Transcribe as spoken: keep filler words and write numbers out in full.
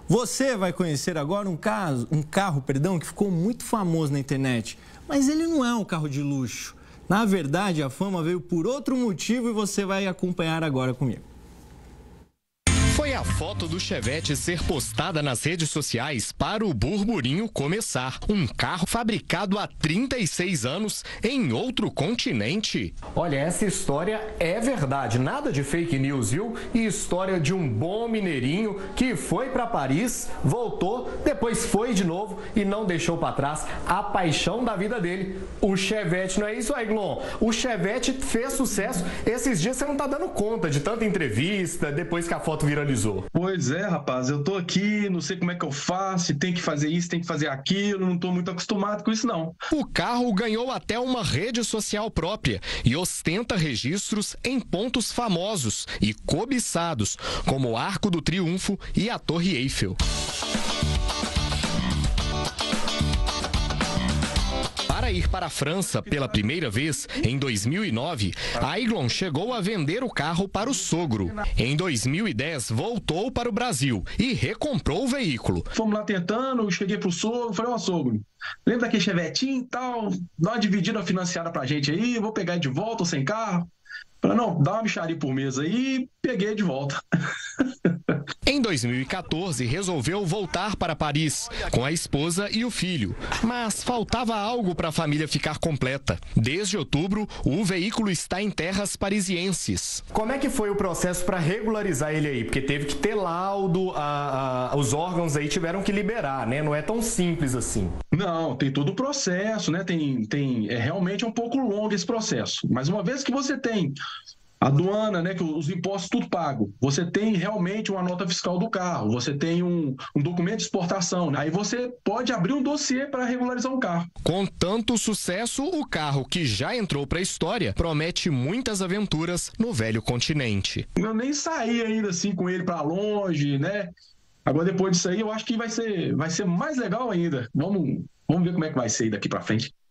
Você vai conhecer agora um, caso, um carro perdão, que ficou muito famoso na internet, mas ele não é um carro de luxo. Na verdade, a fama veio por outro motivo e você vai acompanhar agora comigo. Foi a foto do Chevette ser postada nas redes sociais para o burburinho começar. Um carro fabricado há trinta e seis anos em outro continente. Olha, essa história é verdade, nada de fake news, viu? E história de um bom mineirinho que foi para Paris, voltou, depois foi de novo e não deixou para trás a paixão da vida dele, o Chevette. Não é isso, Aiglon? O Chevette fez sucesso. Esses dias você não tá dando conta de tanta entrevista depois que a foto viralizou. Pois é, rapaz, eu tô aqui, não sei como é que eu faço, tem que fazer isso, tem que fazer aquilo, não tô muito acostumado com isso não. O carro ganhou até uma rede social própria e ostenta registros em pontos famosos e cobiçados, como o Arco do Triunfo e a Torre Eiffel. Para ir para a França pela primeira vez, em dois mil e nove, Aiglon chegou a vender o carro para o sogro. Em dois mil e dez, voltou para o Brasil e recomprou o veículo. Fomos lá tentando, cheguei pro sogro, falei, ó sogro, lembra daquele Chevetinho e tal? Dá uma dividida financiada pra gente aí, vou pegar de volta ou sem carro? Falei, não, dá uma mixaria por mês aí e peguei de volta. Em dois mil e quatorze, resolveu voltar para Paris com a esposa e o filho, mas faltava algo para a família ficar completa. Desde outubro, o veículo está em terras parisienses. Como é que foi o processo para regularizar ele aí? Porque teve que ter laudo, a, a, os órgãos aí tiveram que liberar, né? Não é tão simples assim. Não, tem todo o processo, né? Tem, tem, é realmente um pouco longo esse processo. Mas uma vez que você tem a aduana, né, que os impostos tudo pago, você tem realmente uma nota fiscal do carro, você tem um, um documento de exportação, né? Aí você pode abrir um dossiê para regularizar um carro. Com tanto sucesso, o carro que já entrou para a história promete muitas aventuras no velho continente. Eu nem saí ainda assim com ele para longe, né? Agora depois disso aí eu acho que vai ser, vai ser mais legal ainda. Vamos, vamos ver como é que vai ser daqui para frente.